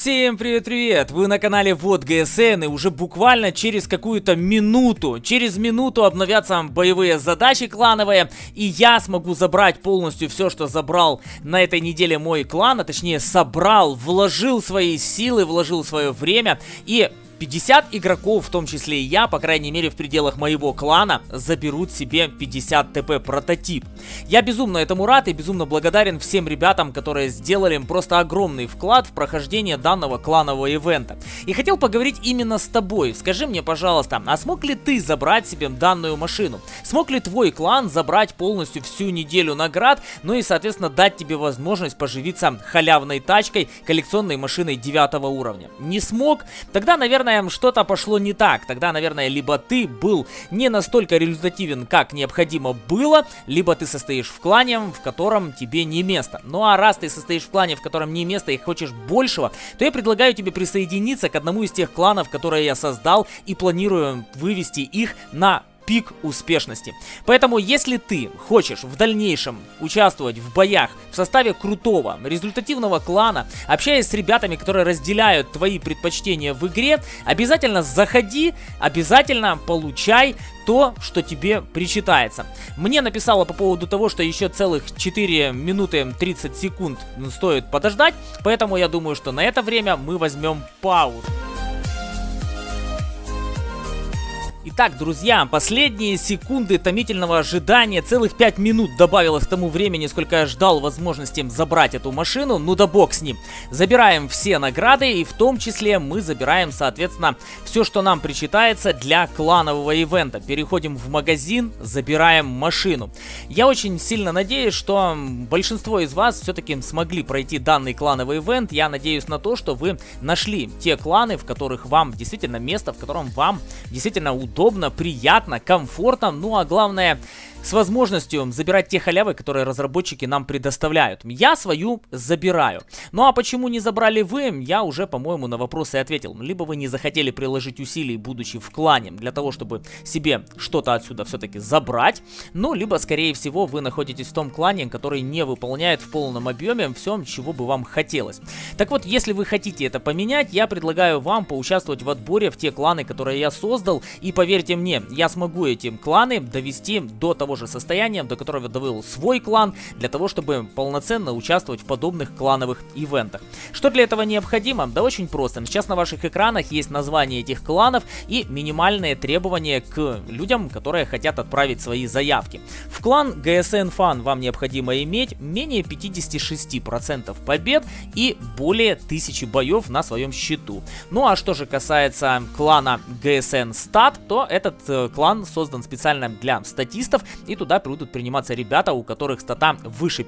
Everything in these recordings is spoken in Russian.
Всем привет-привет! Вы на канале Вот ГСН, и уже буквально через какую-то минуту, обновятся боевые задачи клановые, и я смогу забрать полностью все, что забрал на этой неделе мой клан, а точнее собрал, вложил свои силы, вложил свое время, и 50 игроков, в том числе и я, по крайней мере в пределах моего клана, заберут себе 50 ТП прототип. Я безумно этому рад и безумно благодарен всем ребятам, которые сделали просто огромный вклад в прохождение данного кланового ивента. И хотел поговорить именно с тобой. Скажи мне, пожалуйста, а смог ли ты забрать себе данную машину? Смог ли твой клан забрать полностью всю неделю наград, ну и, соответственно, дать тебе возможность поживиться халявной тачкой, коллекционной машиной 9 уровня? Не смог? Тогда, наверное, что-то пошло не так. Тогда, наверное, либо ты был не настолько результативен, как необходимо было, либо ты состоишь в клане, в котором тебе не место. Ну а раз ты состоишь в клане, в котором не место и хочешь большего, то я предлагаю тебе присоединиться к одному из тех кланов, которые я создал, и планирую вывести их на пик успешности. Поэтому, если ты хочешь в дальнейшем участвовать в боях в составе крутого, результативного клана, общаясь с ребятами, которые разделяют твои предпочтения в игре, обязательно заходи, обязательно получай то, что тебе причитается. Мне написало по поводу того, что еще целых 4 минуты 30 секунд стоит подождать, поэтому я думаю, что на это время мы возьмем паузу. Итак, друзья, последние секунды томительного ожидания, целых 5 минут добавилось к тому времени, сколько я ждал возможности забрать эту машину, ну да бог с ним. Забираем все награды, и в том числе мы забираем, соответственно, все, что нам причитается для кланового ивента. Переходим в магазин, забираем машину. Я очень сильно надеюсь, что большинство из вас все-таки смогли пройти данный клановый ивент. Я надеюсь на то, что вы нашли те кланы, в которых вам действительно место, в котором вам действительно удобно, приятно, комфортно, ну а главное, с возможностью забирать те халявы, которые разработчики нам предоставляют. Я свою забираю. Ну а почему не забрали вы, я уже, по-моему, на вопросы ответил. Либо вы не захотели приложить усилий, будучи в клане, для того, чтобы себе что-то отсюда все-таки забрать. Ну, либо, скорее всего, вы находитесь в том клане, который не выполняет в полном объеме все, чего бы вам хотелось. Так вот, если вы хотите это поменять, я предлагаю вам поучаствовать в отборе в те кланы, которые я создал. И поверьте мне, я смогу эти кланы довести до того же состояния, до которого довел свой клан, для того, чтобы полноценно участвовать в подобных клановых ивентах. Что для этого необходимо? Да очень просто. Сейчас на ваших экранах есть название этих кланов и минимальные требования к людям, которые хотят отправить свои заявки. В клан GSN Fan вам необходимо иметь менее 56% побед и более 1000 боев на своем счету. Ну а что же касается клана GSN Stat, то этот клан создан специально для статистов, и туда будут приниматься ребята, у которых стата выше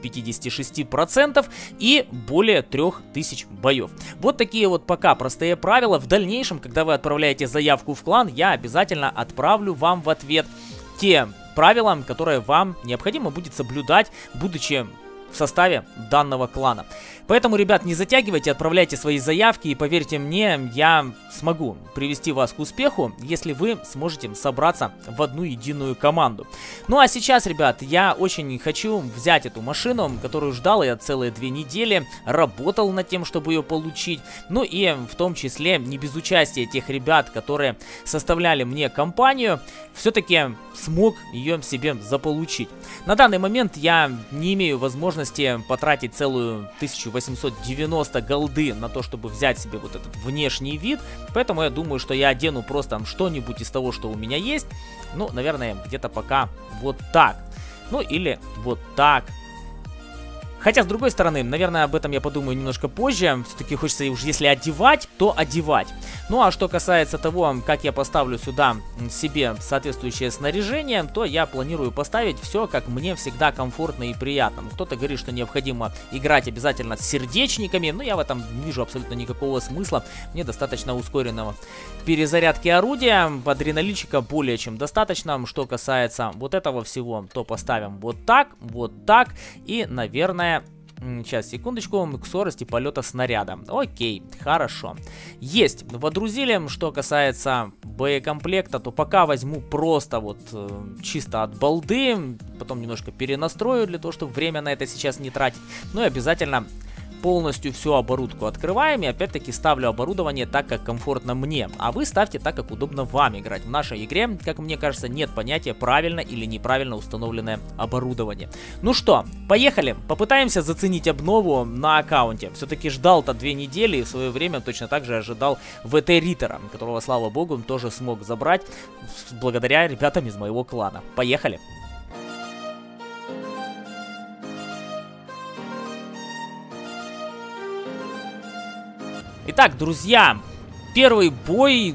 56% и более 3000 боев. Вот такие вот пока простые правила. В дальнейшем, когда вы отправляете заявку в клан, я обязательно отправлю вам в ответ те правила, которые вам необходимо будет соблюдать, будучи в составе данного клана. Поэтому, ребят, не затягивайте, отправляйте свои заявки, и поверьте мне, я смогу привести вас к успеху, если вы сможете собраться в одну единую команду. Ну а сейчас, ребят, я очень хочу взять эту машину, которую ждал я целые 2 недели, работал над тем, чтобы ее получить, ну и в том числе не без участия тех ребят, которые составляли мне компанию, все-таки смог ее себе заполучить. На данный момент я не имею возможности потратить целую 1890 голды на то, чтобы взять себе вот этот внешний вид, поэтому я думаю, что я одену просто что-нибудь из того, что у меня есть, ну, наверное, где-то пока вот так, ну, или вот так. Хотя, с другой стороны, наверное, об этом я подумаю немножко позже. Все-таки хочется уж, если одевать, то одевать. Ну, а что касается того, как я поставлю сюда себе соответствующее снаряжение, то я планирую поставить все, как мне всегда комфортно и приятно. Кто-то говорит, что необходимо играть обязательно с сердечниками, но я в этом не вижу абсолютно никакого смысла. Мне достаточно ускоренного перезарядки орудия, адреналинчика более чем достаточно. Что касается вот этого всего, то поставим вот так и, наверное, сейчас, секундочку, к скорости полета снаряда. Окей, хорошо. Есть, водрузили. Что касается боекомплекта, то пока возьму просто вот чисто от балды. Потом немножко перенастрою для того, чтобы время на это сейчас не тратить. Ну и обязательно полностью всю оборудку открываем и опять-таки ставлю оборудование так, как комфортно мне. А вы ставьте так, как удобно вам играть. В нашей игре, как мне кажется, нет понятия правильно или неправильно установленное оборудование. Ну что, поехали. Попытаемся заценить обнову на аккаунте. Все-таки ждал-то 2 недели и в свое время точно так же ожидал ВТ Риттера, которого, слава богу, тоже смог забрать благодаря ребятам из моего клана. Поехали. Итак, друзья, первый бой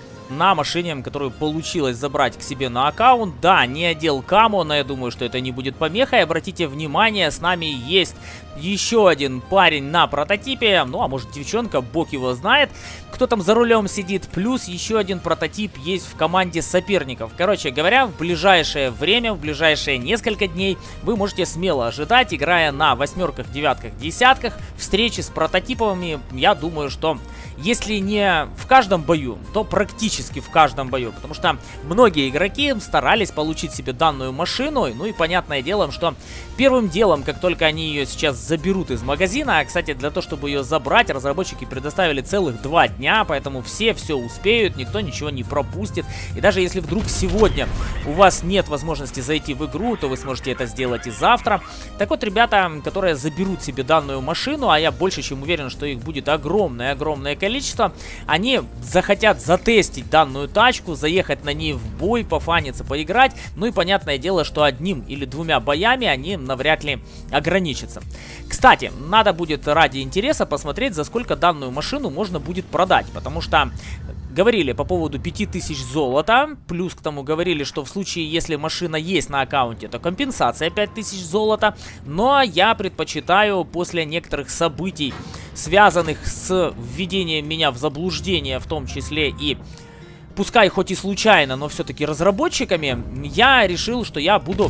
на машине, которую получилось забрать к себе на аккаунт. Да, не одел камо, но я думаю, что это не будет помехой. Обратите внимание, с нами есть еще один парень на прототипе. Ну, а может девчонка, бог его знает, кто там за рулем сидит. Плюс еще один прототип есть в команде соперников. Короче говоря, в ближайшее время, в ближайшие несколько дней вы можете смело ожидать, играя на 8-ках, 9-ках, 10-ках, встречи с прототипами. Я думаю, что если не в каждом бою, то практически в каждом бою. Потому что многие игроки старались получить себе данную машину. Ну и понятное дело, что первым делом, как только они ее сейчас заберут из магазина, а, кстати, для того, чтобы ее забрать, разработчики предоставили целых 2 дня, поэтому все успеют, никто ничего не пропустит. И даже если вдруг сегодня у вас нет возможности зайти в игру, то вы сможете это сделать и завтра. Так вот, ребята, которые заберут себе данную машину, а я больше чем уверен, что их будет огромное количество, они захотят затестить данную тачку, заехать на ней в бой, пофаниться, поиграть. Ну и понятное дело, что 1 или 2 боями они навряд ли ограничатся. Кстати, надо будет ради интереса посмотреть, за сколько данную машину можно будет продать, потому что говорили по поводу 5000 золота, плюс к тому говорили, что в случае, если машина есть на аккаунте, то компенсация 5000 золота. Но я предпочитаю после некоторых событий, связанных с введением меня в заблуждение, в том числе и, пускай хоть и случайно, но все-таки разработчиками, я решил, что я буду,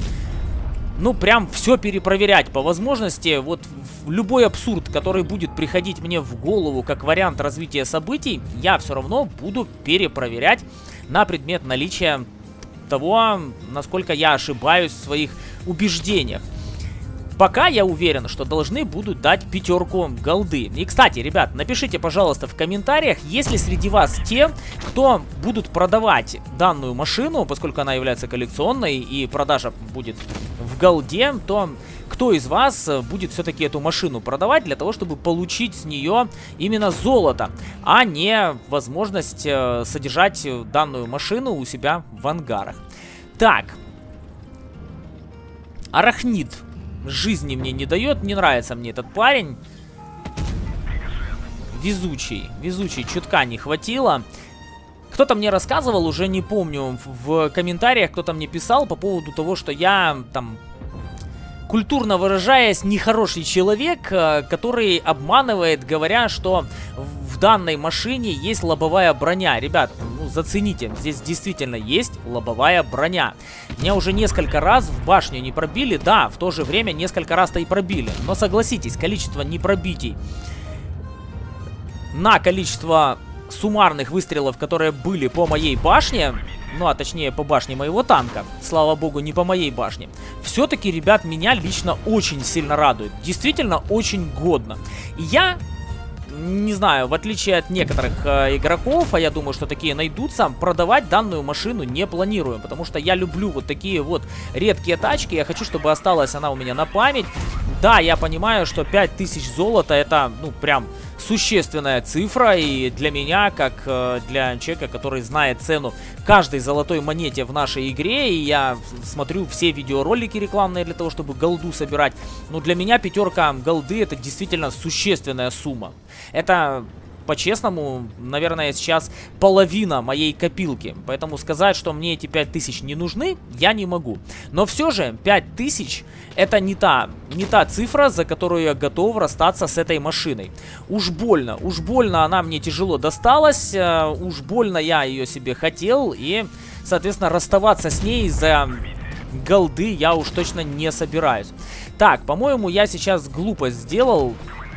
ну, прям все перепроверять по возможности. Вот любой абсурд, который будет приходить мне в голову как вариант развития событий, я все равно буду перепроверять на предмет наличия того, насколько я ошибаюсь в своих убеждениях. Пока я уверен, что должны будут дать 5 голды. И, кстати, ребят, напишите, пожалуйста, в комментариях, есть ли среди вас те, кто будут продавать данную машину, поскольку она является коллекционной и продажа будет в голде, то кто из вас будет все-таки эту машину продавать для того, чтобы получить с нее именно золото, а не возможность содержать данную машину у себя в ангарах. Так. Арахнид. Жизни мне не дает, не нравится мне этот парень. Везучий, чутка не хватило. Кто-то мне рассказывал, уже не помню, в комментариях кто-то мне писал по поводу того, что я там, культурно выражаясь, нехороший человек, который обманывает, говоря, что в данной машине есть лобовая броня. Ребят, ну зацените, здесь действительно есть лобовая броня. Меня уже несколько раз в башню не пробили, да, в то же время несколько раз-то и пробили. Но согласитесь, количество непробитий на количество суммарных выстрелов, которые были по моей башне, ну а точнее по башне моего танка, слава богу, не по моей башне, все-таки, ребят, меня лично очень сильно радует. Действительно очень годно. И я, не знаю, в отличие от некоторых игроков, а я думаю, что такие найдутся, продавать данную машину не планирую, потому что я люблю вот такие вот редкие тачки, я хочу, чтобы осталась она у меня на память. Да, я понимаю, что 5000 золота это, ну, прям существенная цифра, и для меня, как для человека, который знает цену каждой золотой монете в нашей игре, и я смотрю все видеоролики рекламные для того, чтобы голду собирать, ну, для меня 5 голды это действительно существенная сумма. Это, по-честному, наверное, сейчас половина моей копилки. Поэтому сказать, что мне эти 5000 не нужны, я не могу. Но все же 5000 это не та цифра, за которую я готов расстаться с этой машиной. Уж больно она мне тяжело досталась, уж больно я ее себе хотел, и, соответственно, расставаться с ней из-за голды я уж точно не собираюсь. Так, по-моему, я сейчас глупость сделал.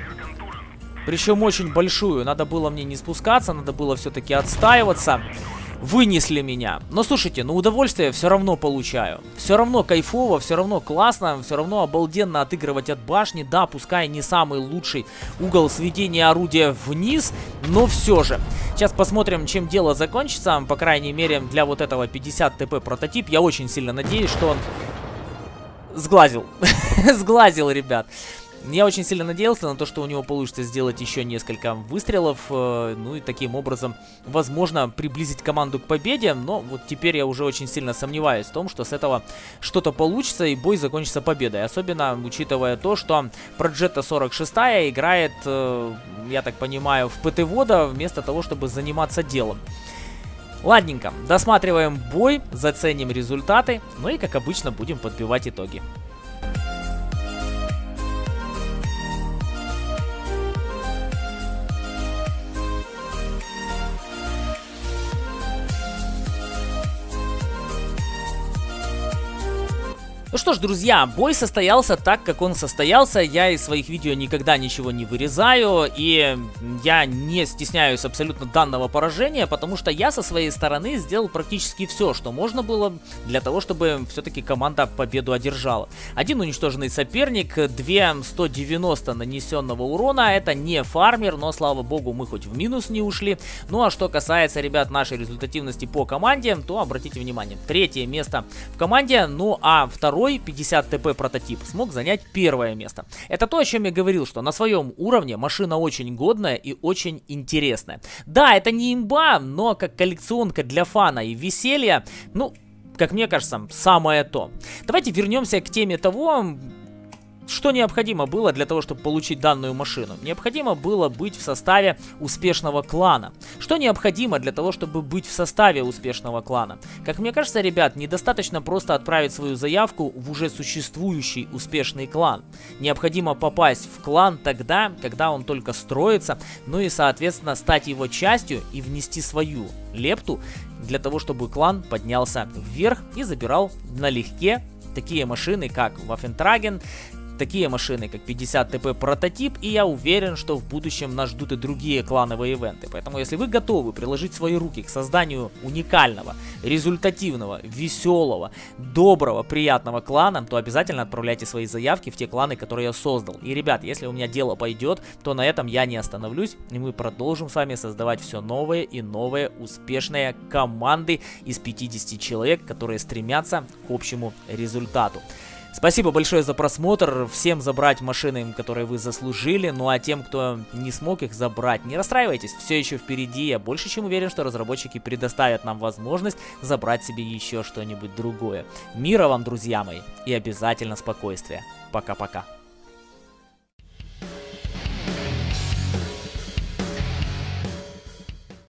Причем очень большую. Надо было мне не спускаться, надо было все-таки отстаиваться. вынесли меня. Но слушайте, ну удовольствие все равно получаю. Все равно кайфово, все равно классно, все равно обалденно отыгрывать от башни. Да, пускай не самый лучший угол сведения орудия вниз, но все же. Сейчас посмотрим, чем дело закончится. По крайней мере, для вот этого 50 ТП прототип. Я очень сильно надеюсь, что он сглазил. Сглазил, ребят. Я очень сильно надеялся на то, что у него получится сделать еще несколько выстрелов, ну и таким образом, возможно, приблизить команду к победе, но вот теперь я уже очень сильно сомневаюсь в том, что с этого что-то получится и бой закончится победой, особенно учитывая то, что Проджета 46 играет, я так понимаю, в ПТ-вода вместо того, чтобы заниматься делом. Ладненько, досматриваем бой, заценим результаты, ну и как обычно будем подбивать итоги. Ну что ж, друзья, бой состоялся так, как он состоялся. Я из своих видео никогда ничего не вырезаю, и я не стесняюсь абсолютно данного поражения, потому что я со своей стороны сделал практически все, что можно было для того, чтобы все-таки команда победу одержала. Один уничтоженный соперник, 290 нанесенного урона, это не фармер, но слава богу мы хоть в минус не ушли. Ну а что касается, ребят, нашей результативности по команде, то обратите внимание, 3-е место в команде, ну а второй 50 ТП прототип смог занять 1-е место. Это то, о чем я говорил, что на своем уровне машина очень годная и очень интересная. Да, это не имба, но как коллекционка для фана и веселья, ну, как мне кажется, самое то. Давайте вернемся к теме того, что необходимо было для того, чтобы получить данную машину. Необходимо было быть в составе успешного клана. Что необходимо для того, чтобы быть в составе успешного клана? Как мне кажется, ребят, недостаточно просто отправить свою заявку в уже существующий успешный клан. Необходимо попасть в клан тогда, когда он только строится, ну и, соответственно, стать его частью и внести свою лепту для того, чтобы клан поднялся вверх и забирал налегке такие машины, как Waffentragen, такие машины, как 50 ТП прототип, и я уверен, что в будущем нас ждут и другие клановые ивенты. Поэтому, если вы готовы приложить свои руки к созданию уникального, результативного, веселого, доброго, приятного клана, то обязательно отправляйте свои заявки в те кланы, которые я создал. И, ребят, если у меня дело пойдет, то на этом я не остановлюсь, и мы продолжим с вами создавать все новые и новые успешные команды из 50 человек, которые стремятся к общему результату. Спасибо большое за просмотр, всем забрать машины, которые вы заслужили, ну а тем, кто не смог их забрать, не расстраивайтесь, все еще впереди, я больше чем уверен, что разработчики предоставят нам возможность забрать себе еще что-нибудь другое. Мира вам, друзья мои, и обязательно спокойствия. Пока-пока.